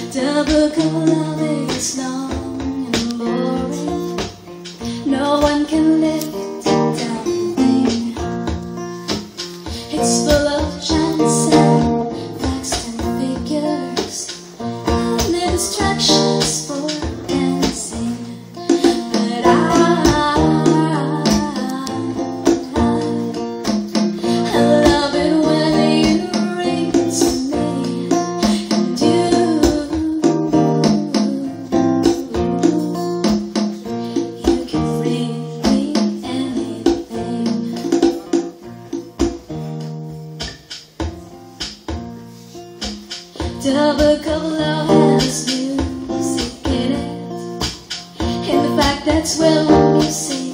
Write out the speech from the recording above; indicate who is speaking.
Speaker 1: The book of love is long and boring. No one can lift it down. It's full of chance and facts and figures and instructions for dancing. But I love it when you read to me, and you can read me anything. The book of love has music in it, and the fact that's when you see